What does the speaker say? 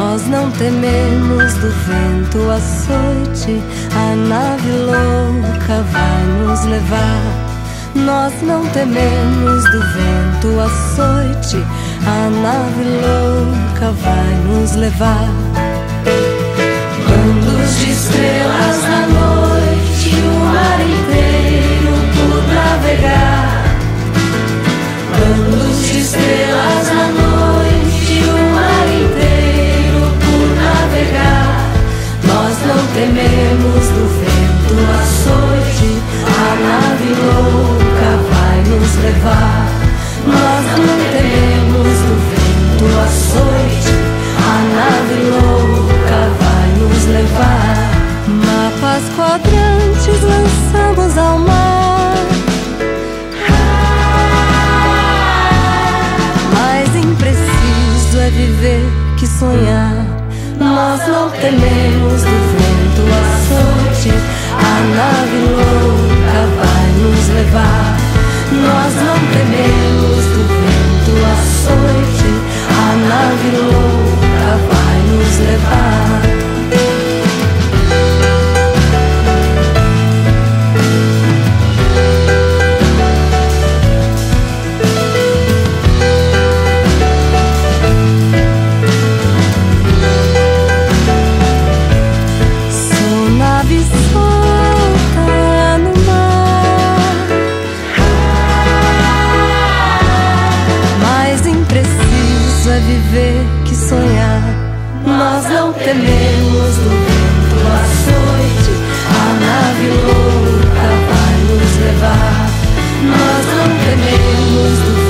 Nós não tememos do vento açoite, a nave louca vai nos levar. Nós não tememos do vento açoite, a nave louca vai nos levar. Bandos de estrelas na noite, o mar inteiro por navegar. Bandos de estrelas na noite, o mar inteiro por navegar. Nós não tememos do vento açoite, a nave louca vai nos levar. Nós não tememos do vento açoite, a nave louca vai nos levar. Mapas quadrantes lançamos ao mar, mais impreciso é viver que sonhar. Nós não tememos do vento açoite, a nave louca vai nos levar. Nós não tememos do vento açoite, a nave louca vai nos levar. Viver que sonhar. Nós não tememos do vento açoite, a nave louca vai nos levar. Nós não tememos do